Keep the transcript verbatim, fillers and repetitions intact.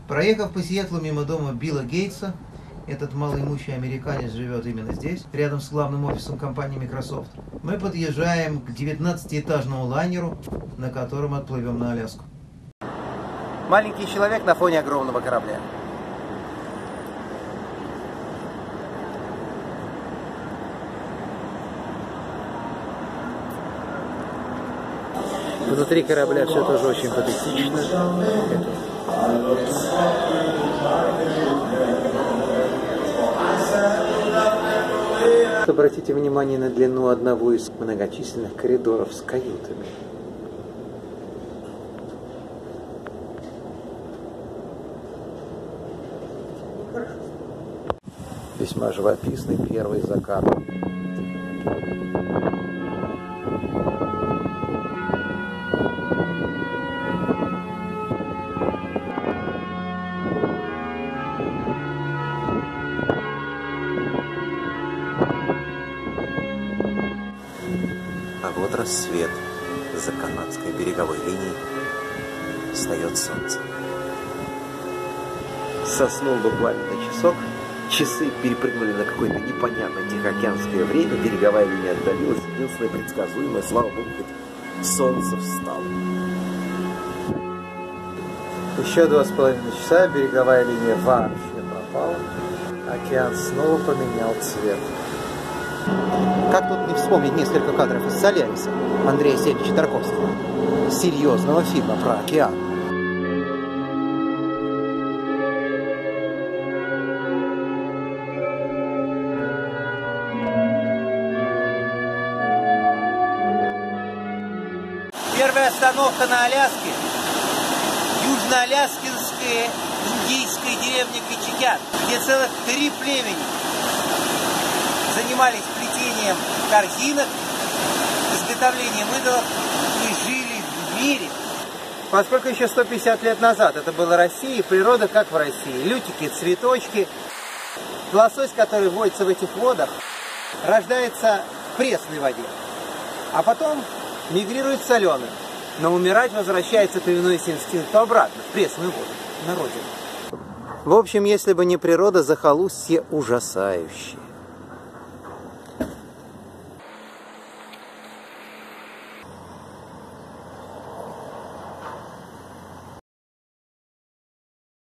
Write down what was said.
Проехав по Сиэтлу мимо дома Билла Гейтса, этот малоимущий американец живет именно здесь, рядом с главным офисом компании Microsoft, мы подъезжаем к девятнадцатиэтажному лайнеру, на котором отплывем на Аляску. Маленький человек на фоне огромного корабля. Внутри корабля все тоже очень патетично. Обратите внимание на длину одного из многочисленных коридоров с каютами. Весьма живописный первый закат. А вот рассвет. За канадской береговой линией встает солнце. Соснул буквально на часок. Часы перепрыгнули на какое-то непонятное тихоокеанское время. Береговая линия отдалилась. Единственное предсказуемое, слава богу, хоть солнце встало. Еще два с половиной часа. Береговая линия вообще пропала. Океан снова поменял цвет. Как тут не вспомнить несколько кадров из «Соляриса» Андрея Сергеевича Тарковского, серьезного фильма про океан. Первая остановка на Аляске – южноаляскинская индейская деревня Качигян, где целых три племени занимались плетением корзинок, изготовлением идолов и жили в мире. Поскольку еще сто пятьдесят лет назад это была Россия, природа как в России. Лютики, цветочки. Лосось, который водится в этих водах, рождается в пресной воде, а потом мигрирует в соленую. Но умирать возвращается, повинуясь инстинкту, обратно, в пресную воду, на родину. В общем, если бы не природа, захолустье ужасающее.